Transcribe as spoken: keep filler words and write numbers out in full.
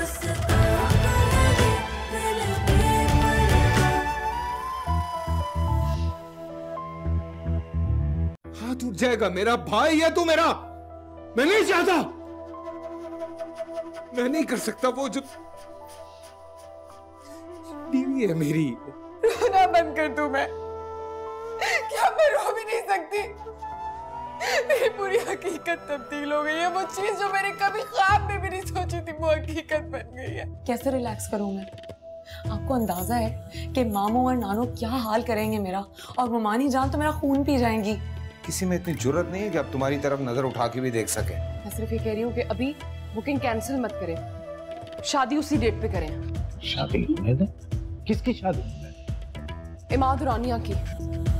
हाथ उठ जाएगा। मेरा भाई है तू मेरा। मैं नहीं चाहता, मैं नहीं कर सकता वो जो बीवी है मेरी। रोना बंद कर तू। मैं क्या मैं रो भी नहीं सकती? मेरी पूरी हकीकत तब्दील हो गई है। वो चीज जो मैंने कभी ख्वाब में भी नहीं सोची थी वो हकीकत बन गई है। कैसे रिलैक्स करूं मैं? आपको अंदाजा है कि मामू और नानू क्या हाल करेंगे मेरा, और ममानी जान तो मेरा खून पी जाएंगी। किसी में इतनी जुर्रत नहीं है कि अब तुम्हारी तरफ नजर उठा के भी देख सके। मैं सिर्फ ये कह रही हूँ कि अभी बुकिंग कैंसिल मत करें, शादी उसी डेट पे करें। शादी? किसकी शादी? इमाद रानिया की।